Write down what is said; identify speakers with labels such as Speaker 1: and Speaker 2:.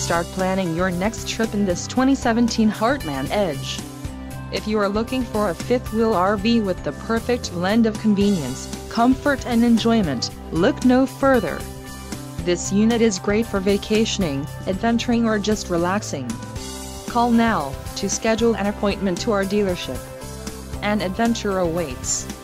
Speaker 1: start planning your next trip in this 2017 Heartland Edge. If you are looking for a fifth-wheel RV with the perfect blend of convenience, comfort and enjoyment, look no further. This unit is great for vacationing, adventuring or just relaxing. Call now to schedule an appointment to our dealership. An adventure awaits.